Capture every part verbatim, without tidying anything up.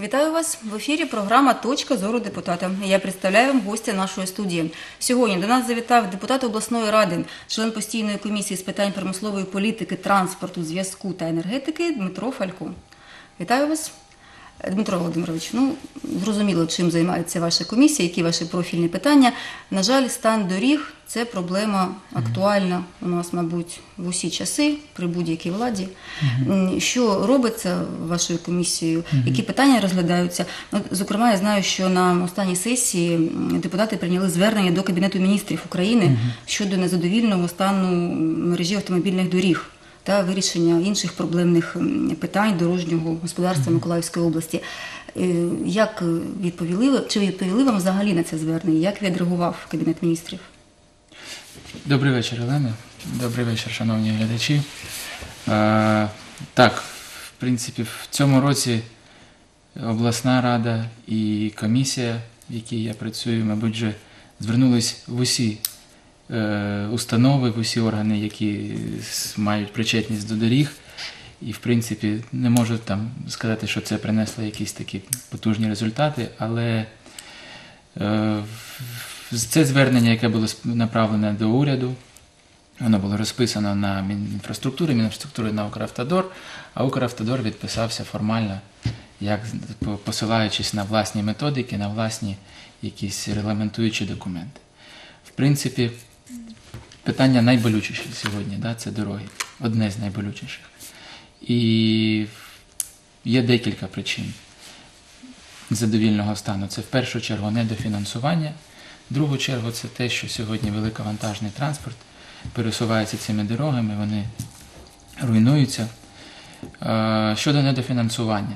Вітаю вас! В ефірі програма «Точка зору депутата». Я представляю вам гостя нашої студії. Сьогодні до нас завітав депутат обласної ради, член постійної комісії з питань промислової політики, транспорту, зв'язку та енергетики Дмитро Фалько. Вітаю вас! Дмитро Володимирович, ну, зрозуміло, чим займається ваша комісія, які ваші профільні питання. На жаль, стан доріг – це проблема актуальна у нас, мабуть, в усі часи, при будь-якій владі. Mm-hmm. Що робиться вашою комісією, mm-hmm. які питання розглядаються? Ну, зокрема, я знаю, що на останній сесії депутати прийняли звернення до Кабінету міністрів України mm-hmm. щодо незадовільного стану мережі автомобільних доріг та вирішення інших проблемних питань дорожнього господарства Миколаївської області. Як відповіли, чи відповіли вам взагалі на це звернення? Як відреагував Кабінет міністрів? Добрий вечір, Олена. Добрий вечір, шановні глядачі. А, так, в принципі, в цьому році обласна рада і комісія, в якій я працюю, мабуть, вже звернулись в усі установи, в усі органи, які мають причетність до доріг. І, в принципі, не можу там сказати, що це принесло якісь такі потужні результати, але е, це звернення, яке було направлене до уряду, воно було розписано на Мінінфраструктурі, Мінінфраструктури на Укравтодор, а Укравтодор відписався формально, як посилаючись на власні методики, на власні якісь регламентуючі документи. В принципі, питання найболючіше сьогодні, да, це дороги. Одне з найболючіших. І є декілька причин незадовільного стану. Це в першу чергу недофінансування, в другу чергу це те, що сьогодні великовантажний транспорт пересувається цими дорогами, вони руйнуються. Щодо недофінансування,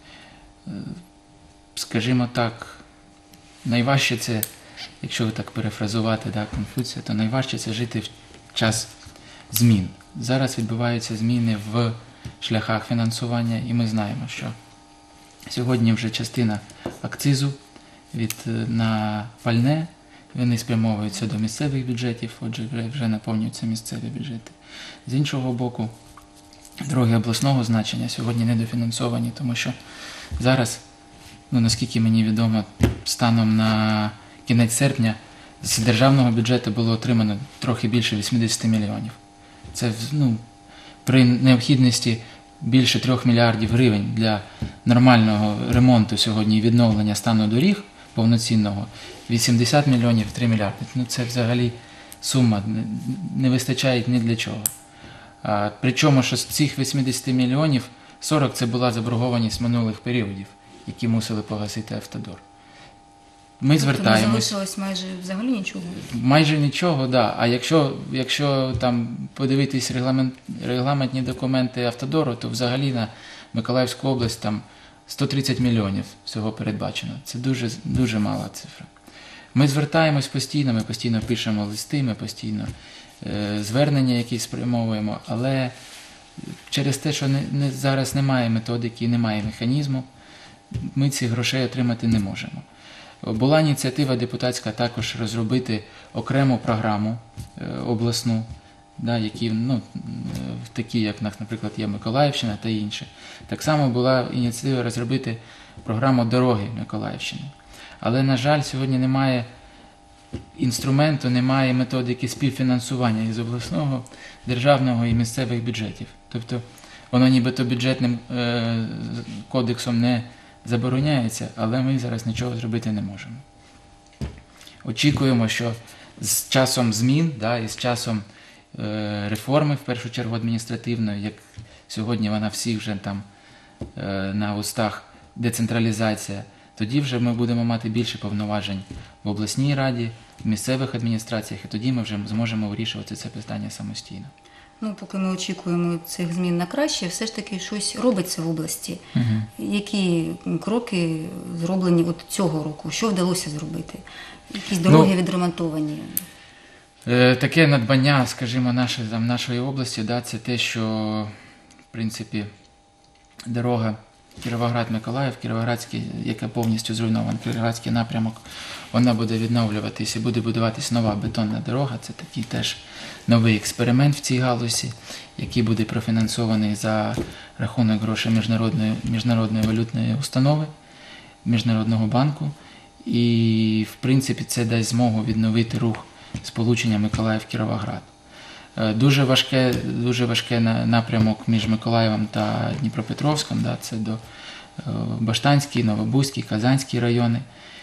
скажімо так, найважче це, якщо так перефразувати, да, Конфуція, то найважче це жити в час змін. Зараз відбуваються зміни в шляхах фінансування, і ми знаємо, що сьогодні вже частина акцизу від, на пальне, вони спрямовуються до місцевих бюджетів, отже, вже, вже наповнюються місцеві бюджети. З іншого боку, дороги обласного значення сьогодні недофінансовані, тому що зараз, ну, наскільки мені відомо, станом на кінець серпня з державного бюджету було отримано трохи більше вісімдесят мільйонів. Це, ну, при необхідності більше трьох мільярдів гривень для нормального ремонту сьогодні і відновлення стану доріг повноцінного, вісімдесят мільйонів, три мільярди. Ну, це взагалі сума, не вистачає ні для чого. А, причому, що з цих вісімдесят мільйонів сорок це була заборгованість минулих періодів, які мусили погасити Автодор. Ми звертаємось. Тобто не залишилось майже взагалі нічого? Майже нічого, так. Да. А якщо, якщо там подивитись регламент, регламентні документи Автодору, то взагалі на Миколаївську область там сто тридцять мільйонів всього передбачено. Це дуже, дуже мала цифра. Ми звертаємось постійно, ми постійно пишемо листи, ми постійно е, звернення якісь спрямовуємо, але через те, що не, не, зараз немає методики, немає механізму, ми цих грошей отримати не можемо. Була ініціатива депутатська також розробити окрему програму е, обласну, да, які, ну, такі, як, наприклад, є Миколаївщина та інші. Так само була ініціатива розробити програму дороги Миколаївщини. Але, на жаль, сьогодні немає інструменту, немає методики співфінансування із обласного, державного і місцевих бюджетів. Тобто воно нібито бюджетним е, кодексом не забороняється, але ми зараз нічого зробити не можемо. Очікуємо, що з часом змін, да, і з часом е, реформи, в першу чергу адміністративної, як сьогодні вона всіх вже там е, на устах, децентралізація, тоді вже ми будемо мати більше повноважень в обласній раді, в місцевих адміністраціях, і тоді ми вже зможемо вирішувати це питання самостійно. Ну, поки ми очікуємо цих змін на краще, все ж таки щось робиться в області. Угу. Які кроки зроблені от цього року? Що вдалося зробити? Якісь дороги ну, відремонтовані? Е, таке надбання, скажімо, нашої, там, нашої області, да, це те, що, в принципі, дорога Кіровоград-Миколаїв, Кіровоградський, яка повністю зруйнована, Кіровоградський напрямок, вона буде відновлюватись і буде будуватись нова бетонна дорога. Це такий теж новий експеримент в цій галузі, який буде профінансований за рахунок грошей Міжнародної, Міжнародної валютної установи. Міжнародного банку. І, в принципі, це дасть змогу відновити рух сполучення Миколаїв-Кіровоград. Дуже важке, дуже важке напрямок між Миколаєвом та Дніпропетровськом, да, це до Баштанський, Новобузький, Казанський райони.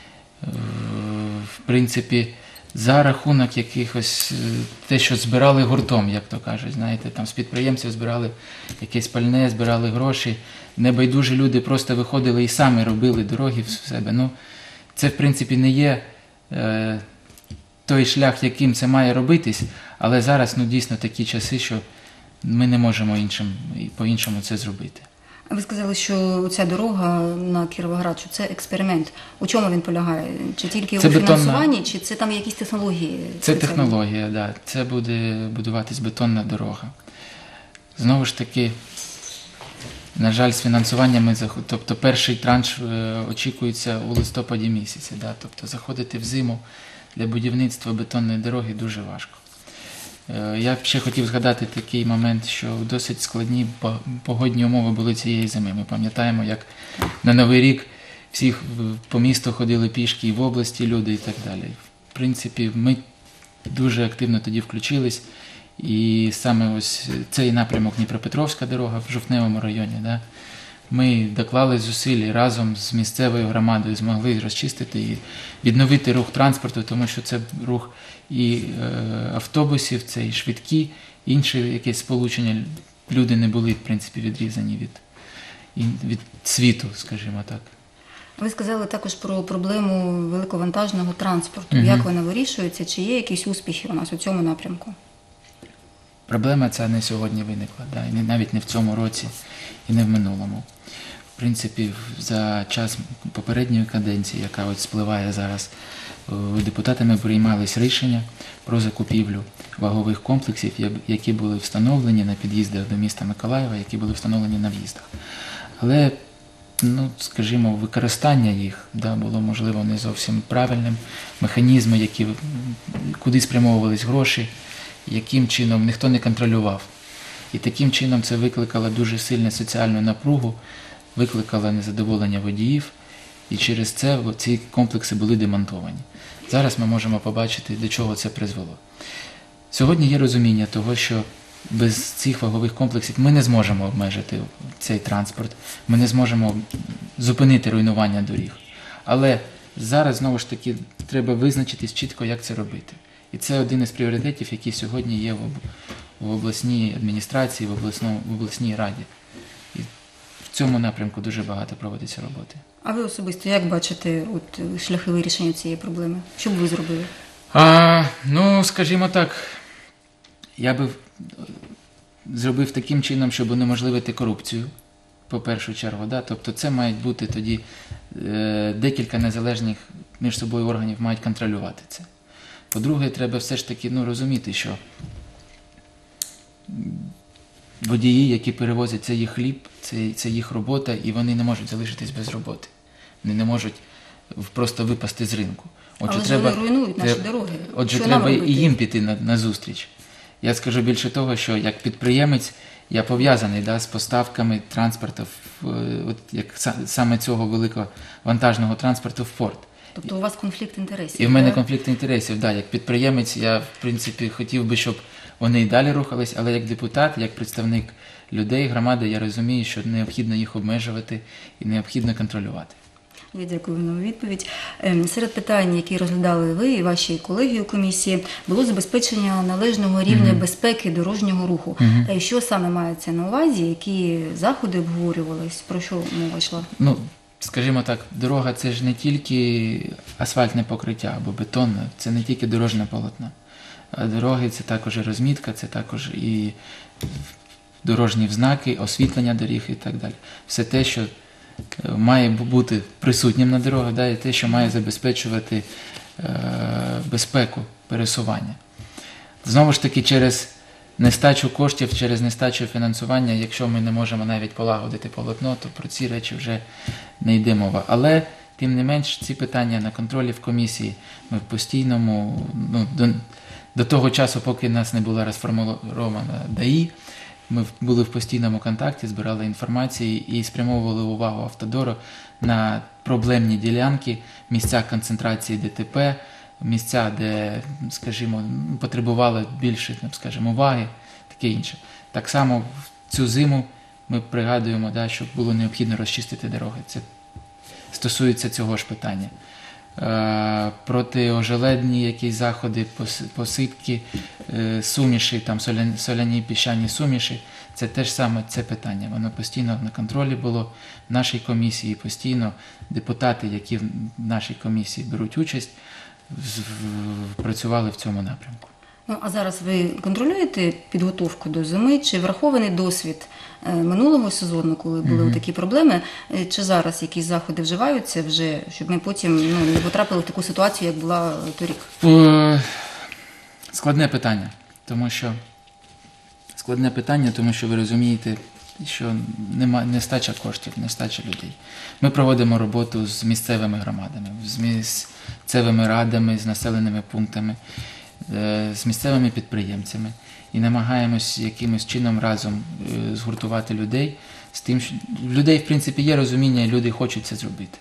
В принципі, за рахунок якихось, те, що збирали гуртом, як то кажуть, знаєте, там з підприємців збирали якесь пальне, збирали гроші, небайдужі люди просто виходили і самі робили дороги в себе. Ну, це, в принципі, не є е, той шлях, яким це має робитись, але зараз, ну, дійсно такі часи, що ми не можемо іншим, по-іншому це зробити. Ви сказали, що ця дорога на Кіровоград, що це експеримент. У чому він полягає? Чи тільки Це у фінансуванні, бетонна... чи це там якісь технології? Це технологія, так. Да. Це буде будуватись бетонна дорога. Знову ж таки, на жаль, з фінансуванням ми заход... Тобто перший транш очікується у листопаді місяці. Да? Тобто заходити в зиму для будівництва бетонної дороги дуже важко. Я б ще хотів згадати такий момент, що досить складні погодні умови були цієї зими. Ми пам'ятаємо, як на Новий рік всіх по місту ходили пішки і в області люди і так далі. В принципі, ми дуже активно тоді включились. І саме ось цей напрямок Дніпропетровська дорога в Жовтневому районі, да, ми доклали зусиль разом з місцевою громадою, змогли розчистити і відновити рух транспорту, тому що це рух і е, автобусів, це і швидкі, інші якісь сполучення. Люди не були, в принципі, відрізані від, від світу, скажімо так. Ви сказали також про проблему великовантажного транспорту. Угу. Як вона вирішується? Чи є якісь успіхи у нас у цьому напрямку? Проблема ця не сьогодні виникла, да, і навіть не в цьому році, і не в минулому. В принципі, за час попередньої каденції, яка от спливає зараз, депутатами приймались рішення про закупівлю вагових комплексів, які були встановлені на під'їздах до міста Миколаєва, які були встановлені на в'їздах. Але, ну, скажімо, використання їх, да, було, можливо, не зовсім правильним. Механізми, які, куди спрямовувались гроші, яким чином ніхто не контролював. І таким чином це викликало дуже сильну соціальну напругу, викликало незадоволення водіїв, і через це ці комплекси були демонтовані. Зараз ми можемо побачити, до чого це призвело. Сьогодні є розуміння того, що без цих вагових комплексів ми не зможемо обмежити цей транспорт, ми не зможемо зупинити руйнування доріг. Але зараз, знову ж таки, треба визначитись чітко, як це робити. І це один із пріоритетів, який сьогодні є в обласній адміністрації, в, обласному, в обласній раді. І в цьому напрямку дуже багато проводиться роботи. А ви особисто як бачите от, шляхи вирішення цієї проблеми? Що б ви зробили? А, ну, скажімо так, я би зробив таким чином, щоб унеможливити корупцію, по першу чергу. Да? Тобто це мають бути тоді е, декілька незалежних між собою органів мають контролювати це. По-друге, треба все ж таки, ну, розуміти, що водії, які перевозять, це їх хліб, це, це їх робота, і вони не можуть залишитись без роботи. Вони не можуть просто випасти з ринку. Отже, Але треба, ж вони руйнують наші треба, дороги. Отже, що треба і їм піти на, на зустріч. Я скажу більше того, що як підприємець я пов'язаний, да, з поставками транспорту, от, як саме цього великого вантажного транспорту в порт. Тобто у вас конфлікт інтересів? І в мене так? конфлікт інтересів, да, як підприємець я, в принципі, хотів би, щоб вони і далі рухались, але як депутат, як представник людей, громади, я розумію, що необхідно їх обмежувати і необхідно контролювати. Я дякую вам за відповідь. Серед питань, які розглядали ви і ваші колеги у комісії, було забезпечення належного рівня mm-hmm. безпеки дорожнього руху. Mm-hmm. Що саме мається на увазі, які заходи обговорювались, про що мова йшла? Ну, скажімо так, дорога – це ж не тільки асфальтне покриття або бетонне, це не тільки дорожнє полотно. А дороги – це також і розмітка, це також і дорожні знаки, освітлення доріг і так далі. Все те, що має бути присутнім на дорогах, да, і те, що має забезпечувати е, безпеку пересування. Знову ж таки, через нестачу коштів, через нестачу фінансування, якщо ми не можемо навіть полагодити полотно, то про ці речі вже не йде мова. Але, тим не менш, ці питання на контролі в комісії ми в постійному, ну, до, до того часу, поки в нас не була розформована ДАІ, Ми в- були в постійному контакті, збирали інформацію і спрямовували увагу Автодору на проблемні ділянки, місця концентрації ДТП, місця, де, скажімо, ну, потребували більше, ну, скажімо, уваги, таке інше. Так само в цю зиму ми пригадуємо, да, що було необхідно розчистити дороги. Це стосується цього ж питання. Е, Протиожеледні якісь заходи, пос- посипки, е, суміші, там соляні, соляні піщані суміші, це теж саме це питання. Воно постійно на контролі було в нашій комісії, постійно депутати, які в нашій комісії беруть участь, з- в- працювали в цьому напрямку. Ну, а зараз ви контролюєте підготовку до зими? Чи врахований досвід е, минулого сезону, коли були Мгм. такі проблеми? Е, Чи зараз якісь заходи вживаються вже, щоб ми потім ну, не потрапили в таку ситуацію, як була е, торік? Е, Складне питання, тому що складне питання, тому що ви розумієте, що нема нестача коштів, нестача людей. Ми проводимо роботу з місцевими громадами, з місцевими радами, з населеними пунктами, е, з місцевими підприємцями і намагаємось якимось чином разом е, згуртувати людей з тим, що в людей, в принципі, є розуміння, і люди хочуть це зробити.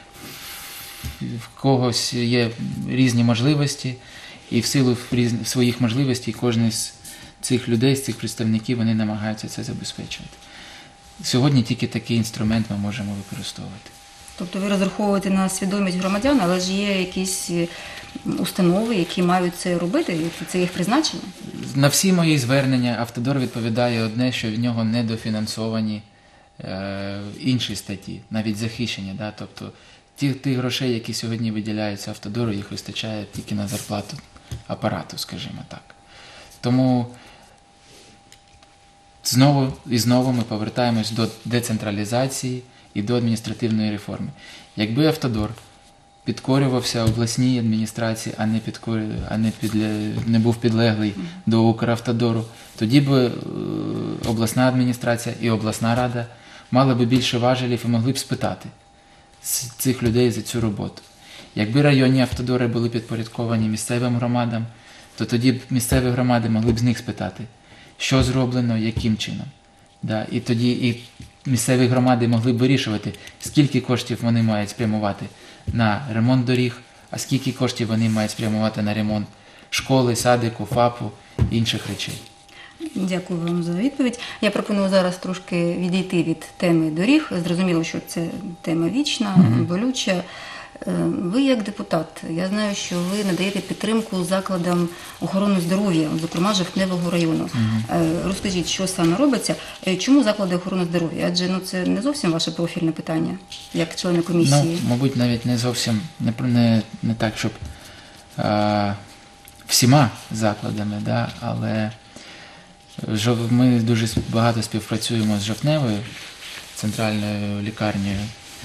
В когось є різні можливості, і в силу різ- своїх можливостей кожен з цих людей, з цих представників, вони намагаються це забезпечувати. Сьогодні тільки такий інструмент ми можемо використовувати. Тобто ви розраховуєте на свідомість громадян, але ж є якісь е, установи, які мають це робити, і це їх призначення? На всі мої звернення Автодор відповідає одне, що в нього недофінансовані е, інші статті, навіть захищені. Да? Тобто ті, тих грошей, які сьогодні виділяються Автодору, їх вистачає тільки на зарплату апарату, скажімо так. Тому знову і знову ми повертаємось до децентралізації і до адміністративної реформи. Якби Автодор підкорювався обласній адміністрації, а не, підкорю, а не, підле, не був підлеглий до Укравтодору, тоді б е, обласна адміністрація і обласна рада мали б більше важелів і могли б спитати з цих людей за цю роботу. Якби районні автодори були підпорядковані місцевим громадам, то тоді б місцеві громади могли б з них спитати, що зроблено, яким чином. Да, і тоді і місцеві громади могли б вирішувати, скільки коштів вони мають спрямувати на ремонт доріг, а скільки коштів вони мають спрямувати на ремонт школи, садику, ФАПу і інших речей. Дякую вам за відповідь. Я пропоную зараз трошки відійти від теми доріг. Зрозуміло, що це тема вічна, Мгм. болюча. Е, Ви як депутат, я знаю, що ви надаєте підтримку закладам охорони здоров'я, зокрема Жовтневого району. Е, Розкажіть, що саме робиться? Е, Чому заклади охорони здоров'я? Адже ну, це не зовсім ваше профільне питання, як члени комісії. Ну, мабуть, навіть не зовсім, не, про- не, не так, щоб е, всіма закладами, да, але жов- ми дуже с- багато співпрацюємо з Жовтневою центральною лікарнею.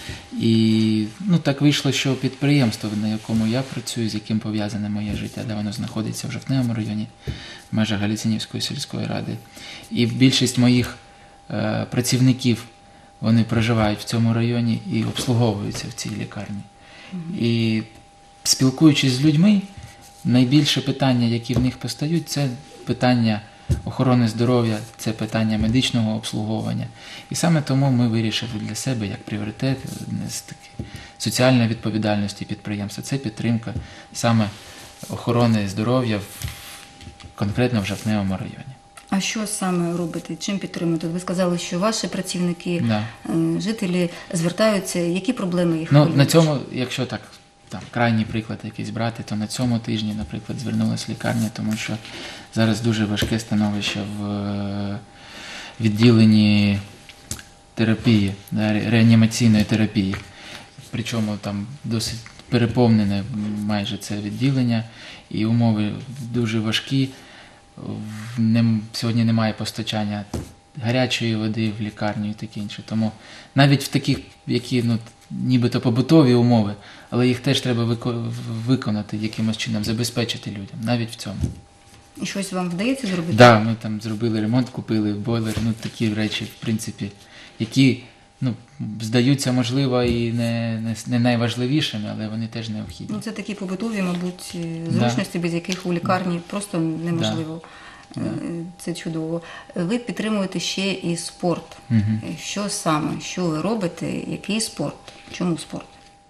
І ну, так вийшло, що підприємство, на якому я працюю, з яким пов'язане моє життя, де воно знаходиться в Жовтневому районі, в межах Галицинівської сільської ради. І більшість моїх е, працівників, вони проживають в цьому районі і обслуговуються в цій лікарні. І спілкуючись з людьми, найбільше питання, які в них постають, це питання охорони здоров'я, це питання медичного обслуговування. І саме тому ми вирішили для себе як пріоритет одне з таких соціальної відповідальності підприємства. Це підтримка саме охорони здоров'я в, конкретно в Жовтневому районі. А що саме робите? Чим підтримуєте? Ви сказали, що ваші працівники, Да. е, жителі звертаються. Які проблеми їх Ну, хвилюють? на цьому, якщо так, там, крайній приклад якийсь брати, то на цьому тижні, наприклад, звернулася лікарня, тому що зараз дуже важке становище в е, відділенні терапії, да, ре- реанімаційної терапії. Причому там досить переповнене майже це відділення, і умови дуже важкі. В- нем- сьогодні немає постачання гарячої води в лікарню і таке інше. Тому навіть в таких, які ну, нібито побутові умови, але їх теж треба вико- виконати якимось чином, забезпечити людям, навіть в цьому. І щось вам вдається зробити? Так, да, ми там зробили ремонт, купили бойлер, ну такі речі, в принципі, які ну, здаються, можливо, і не, не, не найважливішими, але вони теж необхідні. Ну, це такі побутові, мабуть, зручності, без яких у лікарні просто неможливо Е, Це чудово. Ви підтримуєте ще і спорт. Мгм. Що саме? Що ви робите? Який спорт? Чому спорт?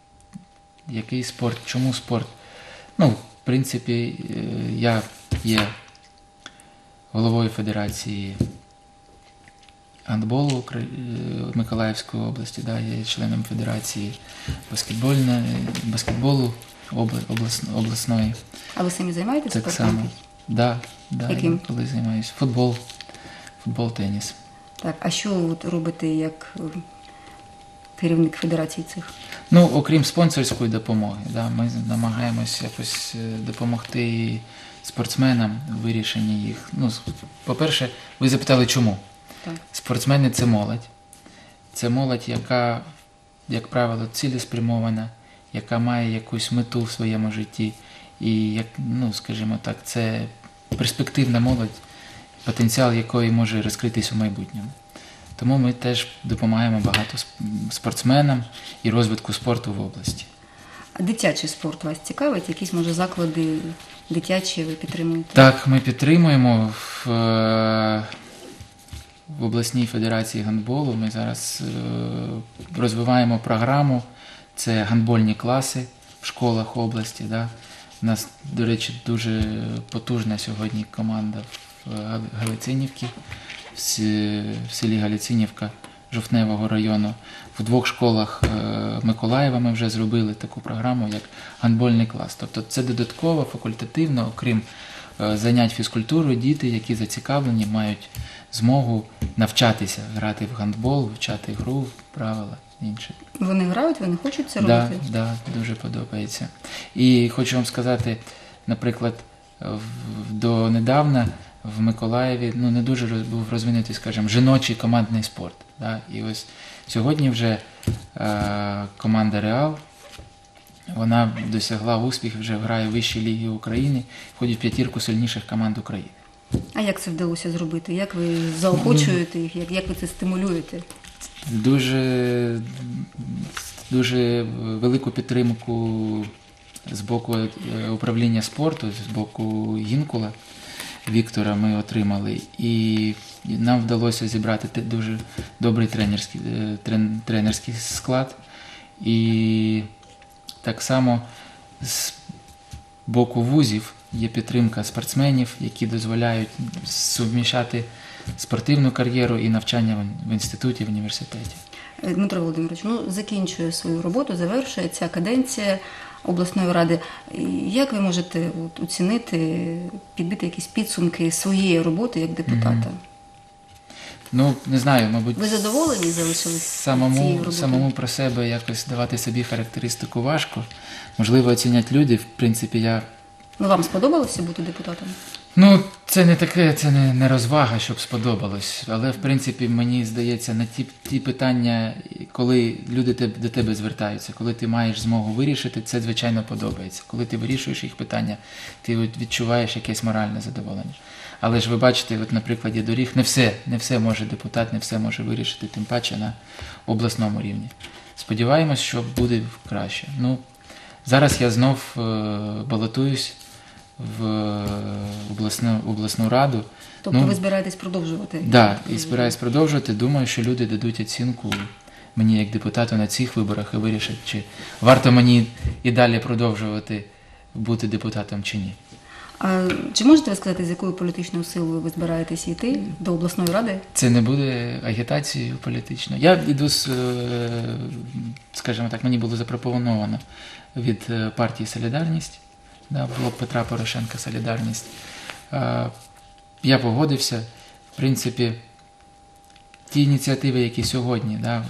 Який спорт? Чому спорт? Ну, в принципі, е, я є головою Федерації гандболу Укра- е, Миколаївської області, да, я є членом Федерації баскетбольної, баскетболу обла- облас- обласної. А ви самі займаєтеся Так спортом? само. Да, да, Яким? я коли займаюся. Футбол, футбол, теніс. Так, а що ви от робите як е, керівник федерації цих? Ну, окрім спонсорської допомоги, да, ми намагаємося якось е, допомогти спортсменам в вирішенні їх. Ну, с- по-перше, ви запитали, чому? Так. Спортсмени – це молодь. Це молодь, яка, як правило, цілеспрямована, яка має якусь мету в своєму житті. І, як, ну, скажімо так, це перспективна молодь, потенціал якої може розкритись у майбутньому. Тому ми теж допомагаємо багато сп- спортсменам і розвитку спорту в області. А дитячий спорт вас цікавить? Якісь, може, заклади дитячі ви підтримуєте? Так, ми підтримуємо в, е, в обласній федерації гандболу. Ми зараз е, розвиваємо програму. Це гандбольні класи в школах області. Да. У нас, до речі, дуже потужна сьогодні команда в Гали- Галицинівці, в сі- в селі Галицинівка Жовтневого району. В двох школах е, Миколаєва ми вже зробили таку програму, як гандбольний клас. Тобто це додатково, факультативно, окрім е, занять фізкультурою, діти, які зацікавлені, мають змогу навчатися грати в гандбол, вивчати гру, правила, інше. Вони грають, вони хочуть це Да, робити? да, дуже подобається. І хочу вам сказати, наприклад, в- донедавна в Миколаєві ну, не дуже роз- був розвинутий, скажімо, жіночий командний спорт. Да? І ось сьогодні вже е, команда Реал, вона досягла успіху, вже грає в вищій лігі України, входить в п'ятірку сильніших команд України. А як це вдалося зробити? Як ви заохочуєте їх? Як, як ви це стимулюєте? Дуже, дуже велику підтримку з боку е, управління спорту, з боку Гінкула Віктора ми отримали. І нам вдалося зібрати те- дуже добрий тренерський, е, трен- тренерський склад. І так само з боку вузів є підтримка спортсменів, які дозволяють суміщати спортивну кар'єру і навчання в- в інституті, в університеті. Е, Дмитро Володимирович, ну закінчує свою роботу, завершує ця каденція обласної ради. І як ви можете от, оцінити, підбити якісь підсумки своєї роботи як депутата? Мгм. Ну, не знаю, мабуть, Ви задоволені залишились самому, цією роботою? самому про себе якось давати собі характеристику важко. Можливо, оцінять люди. В принципі, я. Ну вам сподобалося бути депутатом? Ну, це не таке, це не, не розвага, щоб сподобалось. Але, в принципі, мені здається, на ті, ті питання, коли люди те- до тебе звертаються, коли ти маєш змогу вирішити, це, звичайно, подобається. Коли ти вирішуєш їх питання, ти от відчуваєш якесь моральне задоволення. Але ж ви бачите, от на прикладі доріг, не все, не все може депутат, не все може вирішити, тим паче на обласному рівні. Сподіваємось, що буде краще. Ну, зараз я знов е, балотуюсь в е, обласну, обласну раду. Тобто Ну, ви збираєтесь продовжувати? Да, і збираюсь продовжувати. Думаю, що люди дадуть оцінку мені як депутату на цих виборах і вирішать, чи варто мені і далі продовжувати бути депутатом чи ні. А чи можете ви сказати, з якою політичною силою ви збираєтесь йти до обласної ради? Це не буде агітацією політичною. Я йду з, е, скажімо так, мені було запропоновано від е, партії «Солідарність», да, блок Петра Порошенка «Солідарність». Е, Я погодився. В принципі, ті ініціативи, які сьогодні, да,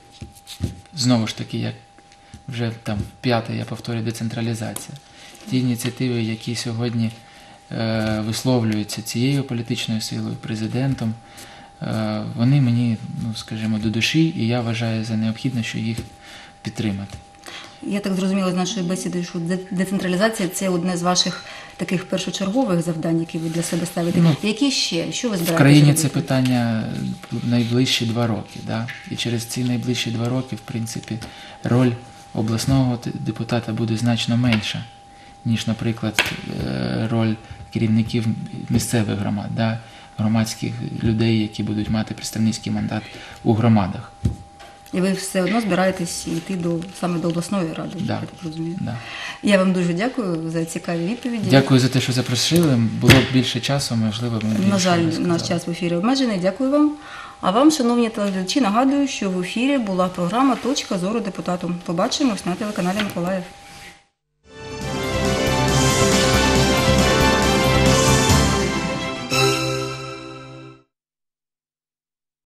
знову ж таки, як вже там п'яте, я повторюю, децентралізація. Ті ініціативи, які сьогодні е, висловлюються цією політичною силою, президентом, е, вони мені, ну, скажімо, до душі, і я вважаю за необхідне, що їх підтримати. Я так зрозуміла з нашої бесіди, що де- децентралізація – це одне з ваших таких першочергових завдань, які ви для себе ставите. Ну, Які ще? Що ви В збираєтесь країні робити? це питання найближчі два роки. Да? І через ці найближчі два роки, в принципі, роль обласного т- депутата буде значно менша, ніж, наприклад, е, роль керівників місцевих громад, да, громадських людей, які будуть мати представницький мандат у громадах. І ви все одно збираєтесь йти до, саме до обласної ради, Да. я так розумію. Да. Я вам дуже дякую за цікаві відповіді. Дякую за те, що запросили. Було б більше часу, можливо, ми більше На жаль, розказали. наш час в ефірі обмежений. Дякую вам. А вам, шановні телеглядачі, нагадую, що в ефірі була програма «Точка зору депутату». Побачимось на телеканалі Миколаїв.